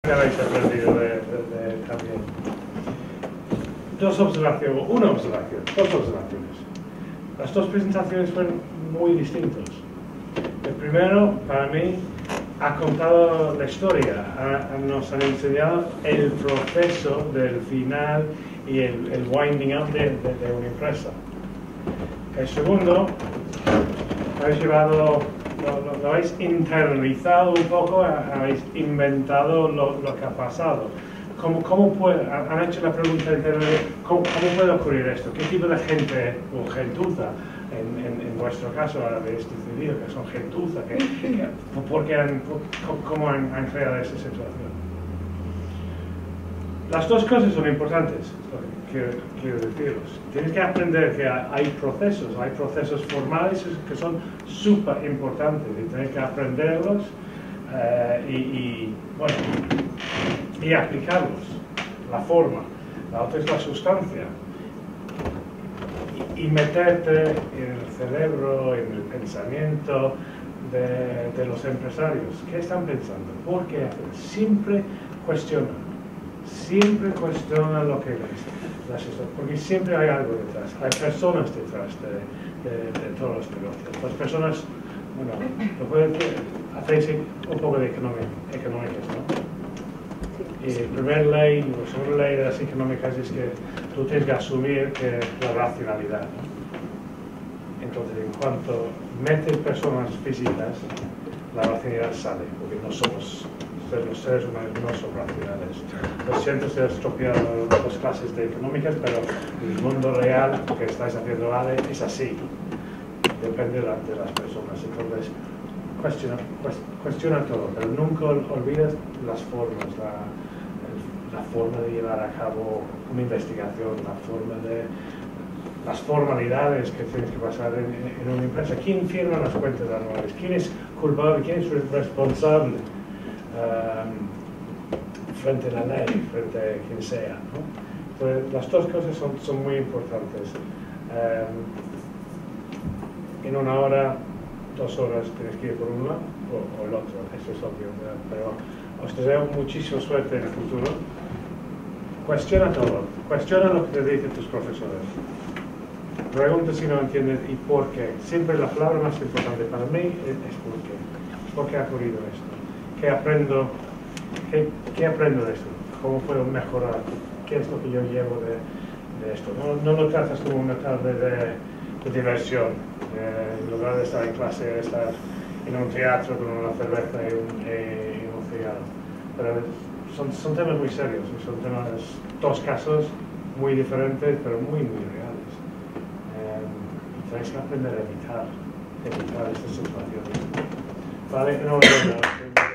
¿Qué habéis aprendido también? Dos observaciones, dos observaciones. Las dos presentaciones fueron muy distintas. El primero, para mí, ha contado la historia, nos han enseñado el proceso del final y el winding up de una empresa. El segundo, habéis llevado, lo habéis internalizado un poco, habéis inventado lo que ha pasado. ¿Cómo puede, han hecho la pregunta interna de ¿cómo puede ocurrir esto? ¿Qué tipo de gente o gentuza, en vuestro caso habéis decidido que son gentuza, cómo han creado esa situación? Las dos cosas son importantes, quiero deciros. Tienes que aprender que hay procesos formales que son súper importantes y tienes que aprenderlos y aplicarlos, la forma. La otra es la sustancia. Y meterte en el cerebro, en el pensamiento de los empresarios. ¿Qué están pensando? ¿Por qué hacen? Siempre cuestionan lo que les porque siempre hay algo detrás, hay personas detrás de todos los negocios. Las personas, hacéis un poco de económicas, ¿no? Y la primera ley, la segunda ley de las económicas es que tú tienes que asumir que la racionalidad, ¿no? Entonces, en cuanto metes personas físicas, la racionalidad sale, porque no somos, los seres humanos no son racionales. Lo siento si he estropeado las clases de económicas, pero el mundo real, lo que estáis haciendo ahora es así. Depende de las personas. Entonces, cuestiona todo, pero nunca olvides las formas, la forma de llevar a cabo una investigación, las formalidades que tienes que pasar en una empresa. ¿Quién firma las cuentas anuales? ¿Quién es culpable? ¿Quién es responsable frente a la ley, frente a quien sea, ¿no? Entonces, las dos cosas son muy importantes. En una hora, 2 horas tienes que ir por un lado o el otro, eso es obvio, pero os deseo muchísima suerte en el futuro. Cuestiona todo, cuestiona lo que te dicen tus profesores, pregunta si no entiendes y por qué. Siempre la palabra más importante para mí es por qué ha ocurrido esto, qué aprendo de esto, cómo puedo mejorar, qué es lo que yo llevo de esto. No lo tratas como una tarde de diversión, en lugar de estar en clase, estar en un teatro con una cerveza y un cigarro. Pero son temas muy serios, son dos casos muy diferentes, pero muy reales. Tenéis que aprender a evitar estas situaciones. Vale, enhorabuena.